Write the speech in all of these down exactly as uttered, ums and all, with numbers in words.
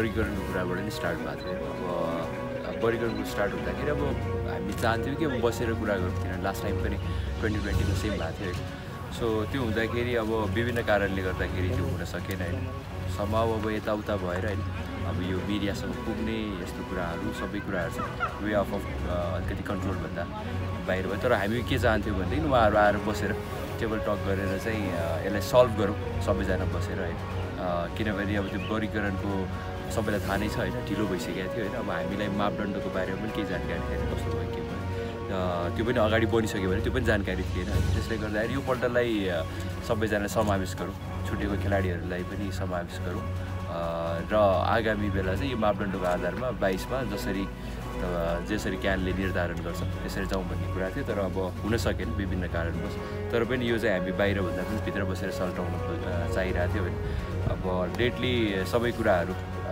वर्गीकरणको कुराबाट नै स्टार्ट भएको थियो। अब वर्गीकरणको स्टार्ट हुँदाखेरि अब हामी चाहन्थ्यौँ कि अब बसेर कुरा गरौँ, किनभने लास्ट टाइम पनि ट्वेन्टी ट्वेन्टीमा सेम भएको थियो होइन। सो त्यो हुँदाखेरि अब विभिन्न कारणले गर्दाखेरि त्यो हुन सकेन होइन। सम्भव अब यताउता भएर होइन, अब यो मिडियासँग पुग्ने यस्तो कुराहरू सबै कुराहरू चाहिँ वे अफ अफ अलिकति कन्ट्रोलभन्दा बाहिर भयो। तर हामी के चाहन्थ्यौँ भनेदेखि उहाँहरू आएर बसेर टेबल टक गरेर चाहिँ यसलाई सल्भ गरौँ सबैजना बसेर होइन। किनभने अब त्यो वर्गीकरणको सबैलाई थाहा नै छ होइन, ढिलो भइसकेको थियो होइन। अब हामीलाई मापदण्डको बारेमा पनि केही जानकारी थिएन, कस्तो भयो के भयो त्यो पनि अगाडि बढिसक्यो भने त्यो पनि जानकारी थिएन। त्यसले गर्दाखेरि यो पल्टलाई सबैजना समावेश गरौँ, छुटेको खेलाडीहरूलाई पनि समावेश गरौँ र आगामी बेला चाहिँ यो मापदण्डको आधारमा बाइसमा जसरी जसरी क्यानले निर्धारण गर्छ त्यसरी जाउँ भन्ने कुरा थियो। तर अब हुन सकेन विभिन्न कारणवश। तर पनि यो चाहिँ हामी बाहिरभन्दा पनि भित्र बसेर सल्टाउन चाहिरहेको थियो होइन। अब डेटली सबै कुराहरू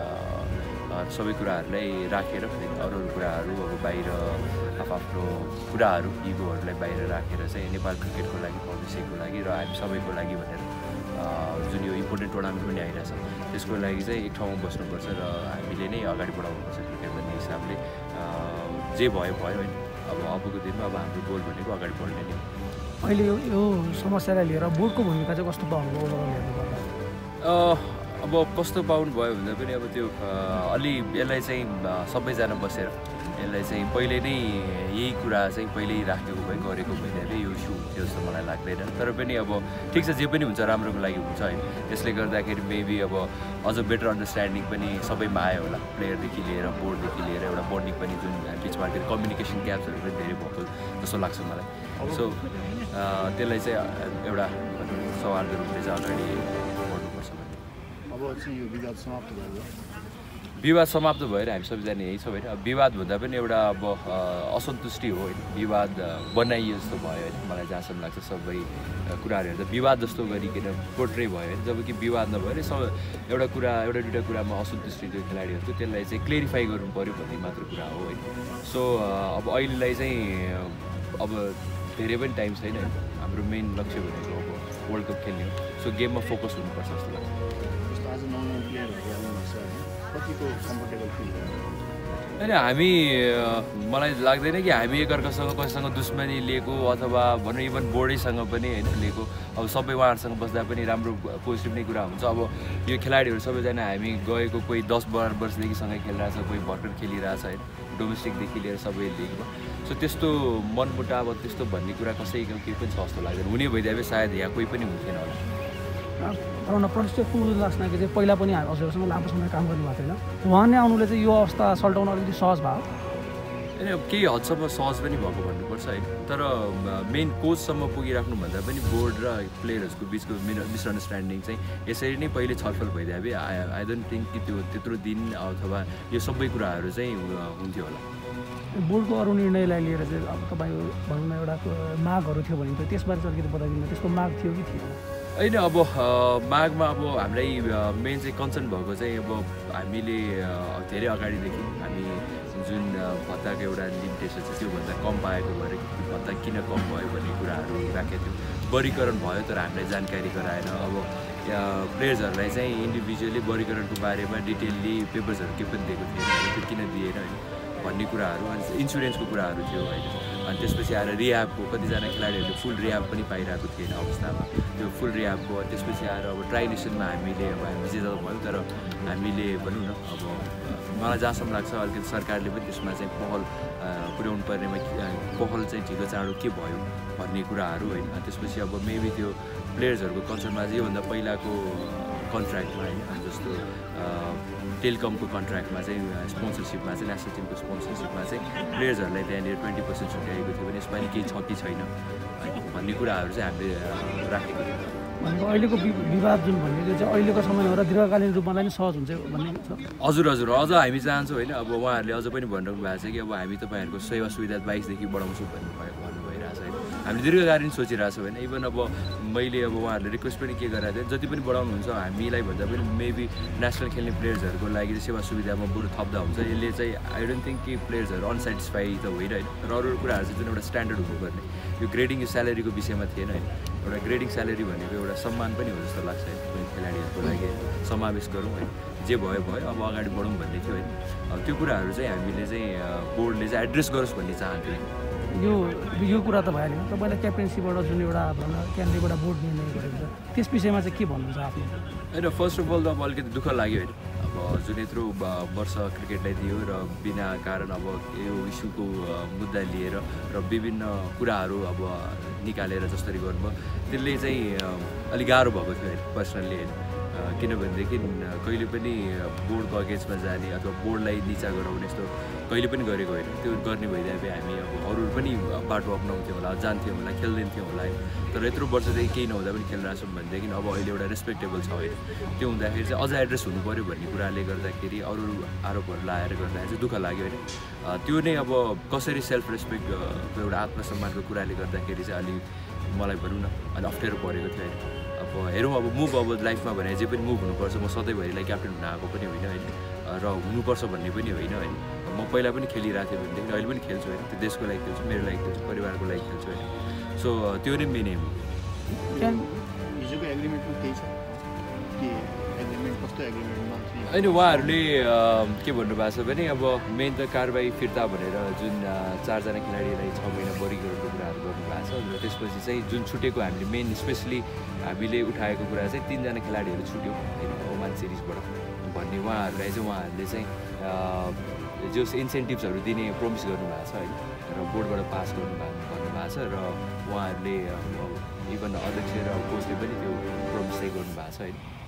सबै कुराहरूलाई राखेर अरू अरू कुराहरू अब बाहिर आफ्नो कुराहरू इगोहरूलाई बाहिर राखेर चाहिँ नेपाल क्रिकेटको लागि भविष्यको लागि र हामी सबैको लागि भनेर जुन यो इम्पोर्टेन्ट टुर्नामेन्ट पनि आइरहेछ त्यसको लागि चाहिँ एक ठाउँमा बस्नुपर्छ र हामीले नै अगाडि बढाउनुपर्छ क्रिकेट भन्ने हिसाबले जे भयो भयो होइन। अब अबको दिनमा अब हाम्रो गोल भनेको अगाडि बढ्ने नै हो। अहिले यो समस्यालाई लिएर बोर्डको भूमिका चाहिँ कस्तो पाउनु ओभरअल हेर्नुपर्दा? अब कस्तो पाउनु भयो भन्दा पनि अब त्यो अलि यसलाई चाहिँ सबैजना बसेर यसलाई चाहिँ पहिले नै यही कुरा चाहिँ पहिल्यै राखेको भए गरेको भइदिए यो इस्यु हुन्थ्यो जस्तो मलाई लाग्दैन। तर पनि अब ठिक छ, जे पनि हुन्छ राम्रोको लागि हुन्छ होइन। त्यसले गर्दाखेरि मेबी अब अझ बेटर अन्डरस्ट्यान्डिङ पनि सबैमा आयो होला, प्लेयरदेखि लिएर बोर्डदेखि लिएर एउटा बन्डिङ पनि जुन बिचमा कम्युनिकेसन ग्याप्सहरू पनि धेरै भएको जस्तो लाग्छ मलाई। सो त्यसलाई चाहिँ एउटा सवालहरू हुँदै चाहिँ अगाडि बढ्नुपर्छ भन्ने। अब चाहिँ यो विवाद समाप्त भयो, विवाद समाप्त भएर हामी सबैजना यही छौँ होइन। अब विवाद भन्दा पनि एउटा अब असन्तुष्टि हो होइन, विवाद बनाइयो जस्तो भयो होइन। मलाई जहाँसम्म लाग्छ सबै कुराहरू हेर्दा विवाद जस्तो गरिकन पोर्ट्रे भयो होइन। जब कि विवाद नभएर सब एउटा कुरा एउटा दुईवटा कुरामा असन्तुष्टि त्यो खेलाडीहरूको त्यसलाई चाहिँ क्लियरिफाई गर्नु पऱ्यो भन्ने मात्र कुरा हो होइन। सो अब अहिलेलाई चाहिँ अब धेरै पनि टाइम छैन होइन। हाम्रो मेन लक्ष्य भनेको अब वर्ल्ड कप खेल्ने हो। सो गेममा फोकस हुनुपर्छ जस्तो लाग्छ। आज नौ नौ प्लेयरहरू आउनुहुन्छ कतिको कम्फर्टेबल फिल होइन, हामी मलाई लाग्दैन कि हामी एकअर्कासँग कसैसँग दुश्मनी लिएको अथवा भनौँ इभन बोर्डैसँग पनि होइन लिएको। अब सबै उहाँहरूसँग बस्दा पनि राम्रो पोजिटिभ नै कुरा हुन्छ। अब यो खेलाडीहरू सबैजना हामी गएको कोही दस बाह्र वर्षदेखि सँगै खेलिरहेछ, कोही भर्खर खेलिरहेछ होइन, डोमेस्टिकदेखि लिएर सबै लिगमा। सो त्यस्तो मनमुटाव त्यस्तो भन्ने कुरा कसैको केही पनि छ जस्तो लाग्दैन। हुने भइदिए सायद यहाँ कोही पनि हुन्थेन होला। भनौँ न प्रतिष्ठित पुरुष लास्नाको चाहिँ पहिला पनि हजुरसँग लामो समय काम गर्नुभएको थिएन, उहाँ नै आउनुले चाहिँ यो अवस्था सल्टाउन अलिकति सहज भयो होइन। अब केही हदसम्म सहज पनि भएको भन्नुपर्छ होइन। तर मेन कोचसम्म पुगिराख्नुभन्दा पनि बोर्ड र प्लेयर्सको बिचको मिसअन्डरस्ट्यान्डिङ चाहिँ यसरी नै पहिले छलफल भइदिए भए आई आई डोन्ट थिङ्क कि त्यो त्यत्रो दिन अथवा यो सबै कुराहरू चाहिँ हुन्थ्यो होला। बोर्डको अरू निर्णयलाई लिएर चाहिँ अब तपाईँको भनौँ न एउटा मागहरू थियो भने त्यसबारे चाहिँ अलिकति बताइदिनु, त्यसको माग थियो कि थिएन? होइन, अब मागमा अब हामीलाई मेन चाहिँ कन्सर्न भएको चाहिँ अब हामीले धेरै अगाडिदेखि हामी जुन भत्ताको एउटा लिमिटेसन छ त्योभन्दा कम पाएको भएर भत्ता किन कम भयो भन्ने कुराहरू राखेको थियौँ। वर्गीकरण भयो तर हामीलाई जानकारी गराएन। अब प्लेयर्सहरूलाई चाहिँ इन्डिभिजुअली वर्गीकरणको बारेमा डिटेलली पेपर्सहरू के पनि दिएको थिएन, त्यो किन दिएन होइन भन्ने कुराहरू। अनि इन्सुरेन्सको कुराहरू थियो होइन। अनि त्यसपछि आएर रिह्याबको कतिजना खेलाडीहरूले फुल रिह्याब पनि पाइरहेको थिएन अवस्थामा, त्यो फुल रिह्याबको। त्यसपछि आएर अब ट्राई नेसनमा हामीले अब हामी विजेता भयौँ, तर हामीले भनौँ न अब मलाई जहाँसम्म लाग्छ अलिकति सरकारले पनि त्यसमा चाहिँ पहल पुर्याउनु पर्नेमा पहल चाहिँ ढिलो चाँडो के भयो भन्ने कुराहरू होइन। त्यसपछि अब मेबी त्यो प्लेयर्सहरूको कन्सर्नमा चाहिँ योभन्दा पहिलाको कन्ट्र्याक्टमा होइन, जस्तो टेलिकमको कन्ट्र्याक्टमा चाहिँ स्पोन्सरसिपमा चाहिँ नेसनल टिमको स्पोन्सरसिपमा चाहिँ प्लेयर्सहरूलाई त्यहाँनिर ट्वेन्टी पर्सेन्ट छुट्याएको थियो भने यसपालि केही छ कि छैन भन्ने कुराहरू चाहिँ हामीले राखेको थियौँ। भनेको अहिलेको विवाद जुन भनेको चाहिँ अहिलेको समयमा र दीर्घकालीन रूपमा नै सहज हुन्छ भन्ने छ? हजुर हजुर अझ हामी चाहन्छौँ होइन। अब उहाँहरूले अझ पनि भनिरहनु भएको छ कि अब हामी तपाईँहरूको सेवा सुविधा बाइसदेखि बढाउँछौँ भन्नु भन्नु भइरहेछ होइन। हामीले दीर्घकालीन सोचिरहेछौँ होइन। इभन अब मैले अब उहाँहरूले रिक्वेस्ट पनि के गरेको थिएँ, जति पनि बढाउनुहुन्छ हामीलाई भन्दा पनि मेबी नेसनल खेल्ने प्लेयर्सहरूको लागि चाहिँ सेवा सुविधामा बरु थप्दा हुन्छ। यसले चाहिँ आई डोन्ट थिङ्क कि प्लेयर्सहरू अनसेटिस्फाई त होइन। तर अरू अरू कुराहरू चाहिँ जुन एउटा स्ट्यान्डर्ड हुनुपर्ने, यो ग्रेडिङ यो स्यालेरीको विषयमा थिएन होइन। एउटा ग्रेडिङ स्यालेरी भनेको एउटा सम्मान पनि हो जस्तो लाग्छ है, कुनै खेलाडीहरूको लागि समावेश गरौँ है। जे भयो भयो अब अगाडि बढौँ भन्ने थियो होइन त्यो कुराहरू चाहिँ हामीले चाहिँ बोर्डले चाहिँ एड्रेस गरोस् भन्ने चाहन्थ्यो यो यो कुरा त भइहाल्यो तपाईँले क्याप्टेन्सीबाट जुन एउटा भनौँ क्यान्डिडेटबाट बोर्ड निर्णय गरेको छ त्यस विषयमा चाहिँ के भन्नुहुन्छ आफ्नो होइन फर्स्ट अफ अल त अब अलिकति दुःख लाग्यो होइन अब जुन यत्रो वर्ष क्रिकेटलाई दियो र बिना कारण अब यो इस्युको मुद्दा लिएर र विभिन्न कुराहरू अब निकालेर जसरी गर्नुभयो त्यसले चाहिँ अलिक गाह्रो भएको थियो होइन पर्सनल्ली होइन किनभनेदेखि कहिले पनि बोर्डको अगेन्स्टमा जाने अथवा बोर्डलाई निचा गराउने यस्तो कहिले पनि गरेको होइन त्यो गर्ने भइदिए भए हामी अब अरू पनि बाटो अप्नाउँथ्यौँ होला जान्थ्यौँ होला खेल्दैनथ्यौँ होला है तर यत्रो वर्षदेखि केही नहुँदा पनि खेलिरहेको छौँ भनेदेखि अब अहिले एउटा रेस्पेक्टेबल छ होइन त्यो हुँदाखेरि चाहिँ अझ एड्रेस हुनु पऱ्यो भन्ने कुराले गर्दाखेरि अरू आरोपहरू लाएर गर्दाखेरि चाहिँ दुःख लाग्यो होइन त्यो नै अब कसरी सेल्फ रेस्पेक्टको एउटा आत्मसम्मानको कुराले गर्दाखेरि चाहिँ अलिक मलाई भनौँ न अलिक अप्ठ्यारो परेको थियो होइन अब हेरौँ अब मुभ अब लाइफमा भने जे पनि मुभ हुनुपर्छ म सधैँभरिलाई क्याप्टेन हुन आएको पनि होइन होइन र हुनुपर्छ भन्ने पनि होइन होइन म पहिला पनि खेलिरहेको थिएँ भनेदेखि अहिले पनि खेल्छु होइन त्यो देशको लागि खेल्छु मेरो लागि खेल्छु परिवारको लागि खेल्छु होइन सो त्यो नै मेन एम हो हिजोको एग्रिमेन्टमा केही छ के एग्रिमेन्ट कस्तो एग्रिमेन्टमा होइन उहाँहरूले के भन्नुभएको छ भने अब मेन त कारबाही फिर्ता भनेर जुन चारजना खेलाडीलाई छ महिना बढीको कुराहरू गर्नुभएको छ र त्यसपछि चाहिँ जुन छुटेको हामीले मेन स्पेसली हामीले उठाएको कुरा चाहिँ तिनजना खेलाडीहरू छुट्यो होइन ओमान सिरिजबाट भन्ने उहाँहरूलाई चाहिँ उहाँहरूले चाहिँ जो इन्सेन्टिभ्सहरू दिने प्रोमिस गर्नुभएको छ होइन र बोर्डबाट पास गर्नुभएको भन्नुभएको छ र उहाँहरूले इभन अध्यक्ष र कोचले पनि त्यो प्रोमिस चाहिँ गर्नुभएको छ होइन